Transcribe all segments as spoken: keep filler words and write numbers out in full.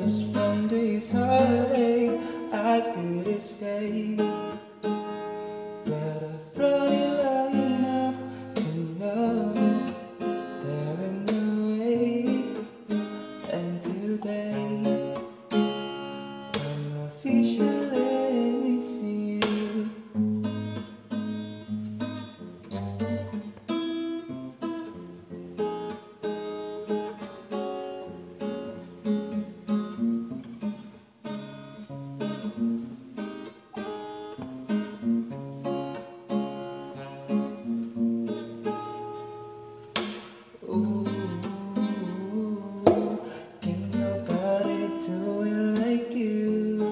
just from this heartache I could escape, but I've brought it low enough to know there ain't no way. And today I'm officially missing you. Ooh, can't nobody do it like you.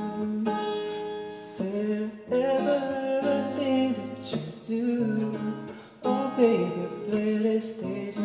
Said everything that you do. Oh baby, play the stage